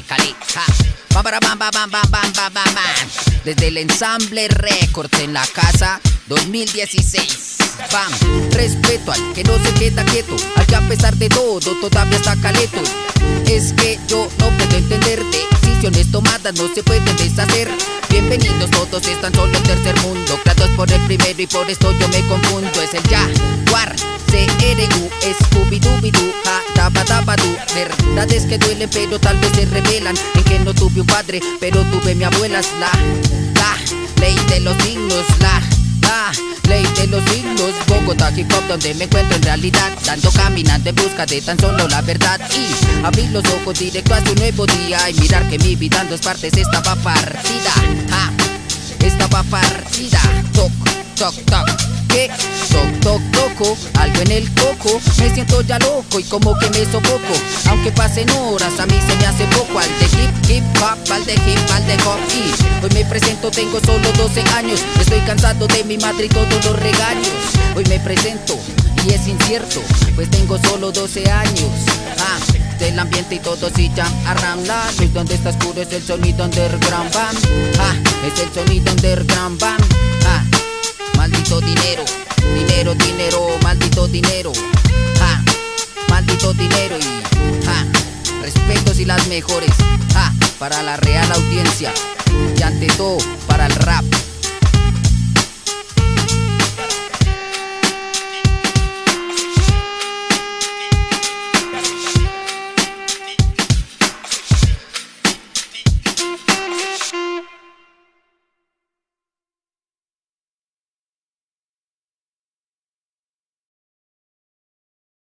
Cali, ja. Bam, bam, bam, bam, bam, bam, bam, bam, bam. Desde el ensamble Records en la casa 2016. Bam, respeto al que no se queda quieto, al que a pesar de todo todavía está caleto. Es que yo no puedo entenderte, decisiones tomadas no se pueden deshacer. Bienvenidos todos, están solo en tercer mundo, grados por el primero y por esto yo me confundo. Es el Jaguar, CRU, Scooby-Dooby-Doo, ja, daba-daba-doo. Verdades que duelen pero tal vez se revelan en que no tuve un padre, pero tuve mi abuela. Es la ley de los signos, la ley de los signos. Bogotá, hip hop, donde me encuentro en realidad, dando caminando en busca de tan solo la verdad. Y abrir los ojos directo hacia un nuevo día y mirar que mi vida en dos partes estaba partida. Estaba partida. Toc, toc, toc. ¿Qué? Toc, toc, toco, algo en el coco. Me siento ya loco y como que me sofoco. Aunque pasen horas, a mí se me hace poco. Al de hip hop, al de hip, al de hop. Y hoy me presento, tengo solo 12 años. Estoy cansado de mi madre y todos los regaños. Hoy me presento y es incierto, pues tengo solo 12 años. Del ambiente y todo si jam around la luz donde está oscuro es el sonido underground bam. Es el sonido underground bam. Maldito dinero, dinero, dinero, maldito dinero. Maldito dinero y respetos y las mejores para la real audiencia y ante todo para el rap.